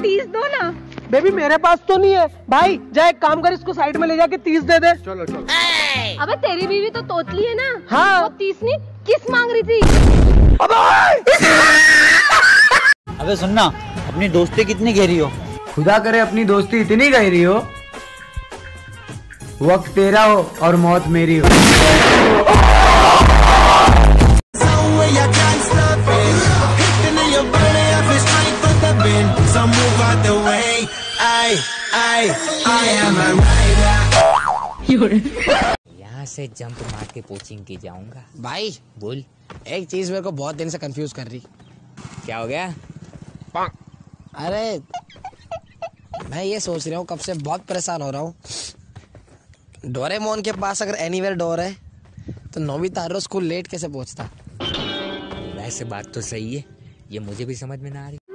30 दो ना। बेबी मेरे पास तो नहीं है। भाई जा एक काम कर, इसको साइड में ले जाके 30 दे दे। चलो चलो। अबे तेरी बीवी तो तोतली है ना। हाँ। वो 30 नहीं, किस मांग रही थी? अबे सुनना, अपनी दोस्ती कितनी गहरी हो? खुदा करे अपनी दोस्ती इतनी गहरी हो, वक्त तेरा हो और मौत मेरी हो। यहाँ से जंप मार के कोचिंग की जाऊंगा। भाई बोल। एक चीज मेरे को बहुत दिन से कंफ्यूज कर रही। क्या हो गया? अरे मैं ये सोच रहा हूँ, कब से बहुत परेशान हो रहा हूँ। डोरेमोन के पास अगर एनीवेयर डोर है तो नोबितारो स्कूल लेट कैसे पहुँचता? वैसे बात तो सही है, ये मुझे भी समझ में ना आ रही।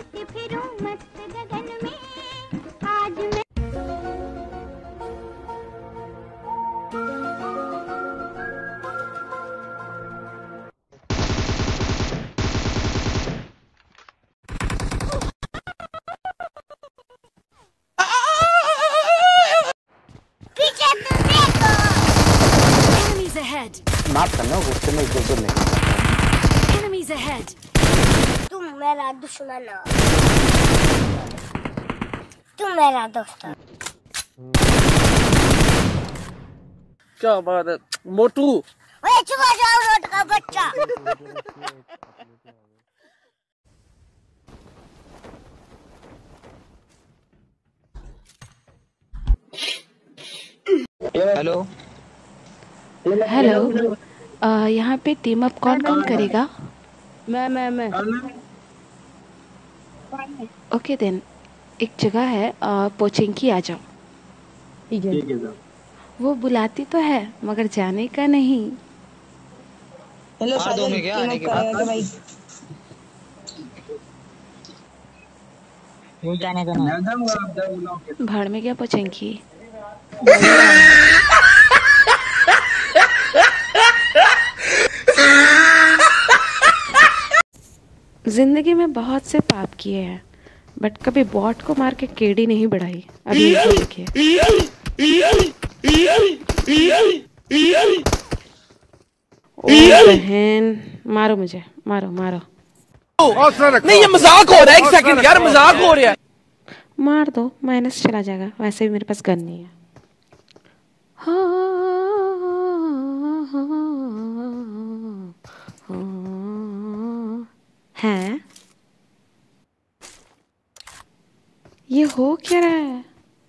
माफ करना, गुस्से में इधर उधर नहीं। तुम मेरा दुश्मन हो, तुम मेरा दोस्त हो। क्या बात है मोटू। ओए चुप हो जाओ रोड का बच्चा। हेलो हेलो, यहाँ पे टीम अप कौन कौन करेगा? मैं ओके देन, एक जगह है पोचिंकी, आ जाओ। ठीक है। वो बुलाती तो है मगर जाने का नहीं। हेलो में क्या आने के बाद भाई? वो जाने का ना। भाड़ में क्या पोचिंकी। जिंदगी में बहुत से पाप किए हैं, बट कभी बॉट को मार के केड़ी नहीं बढ़ाई। अभी इसको देखिए। ओ बहन, मारो मुझे, मारो मारो। नहीं ये मजाक हो रहा है, एक सेकंड यार, मजाक हो रहा है। मार दो, माइनस चला जाएगा। वैसे भी मेरे पास गन नहीं है। हैं? ये हो क्या रहा है?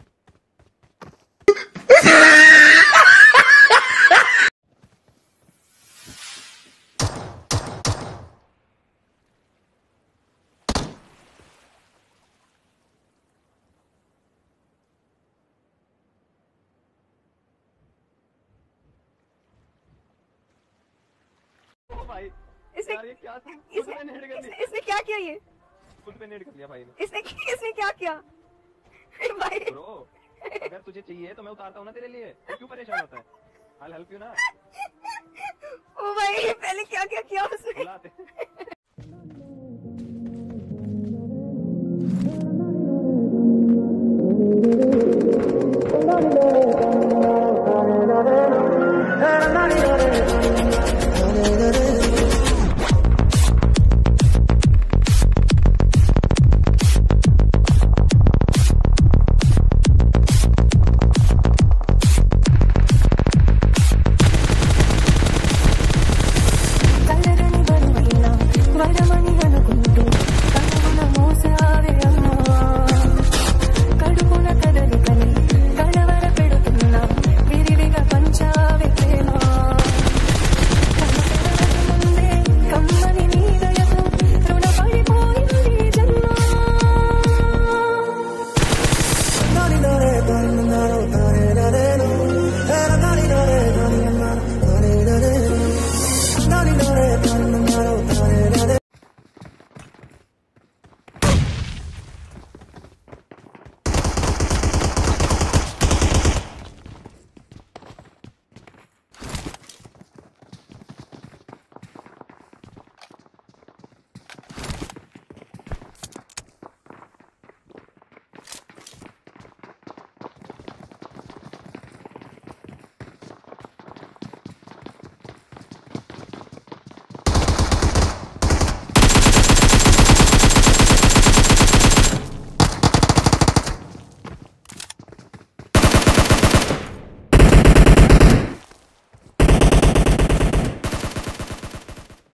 इसने क्या किया? ये खुद पे नेट कर लिया भाई ने। इसने क्या किया? भाई ब्रो, अगर तुझे चाहिए तो मैं उतारता हूँ ना तेरे लिए, तो क्यों परेशान होता है? I'll help you ना। ओ भाई, पहले क्या क्या किया उसने? बुलाते